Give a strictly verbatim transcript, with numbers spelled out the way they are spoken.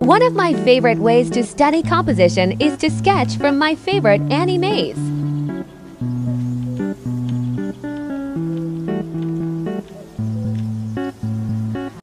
One of my favorite ways to study composition is to sketch from my favorite animes.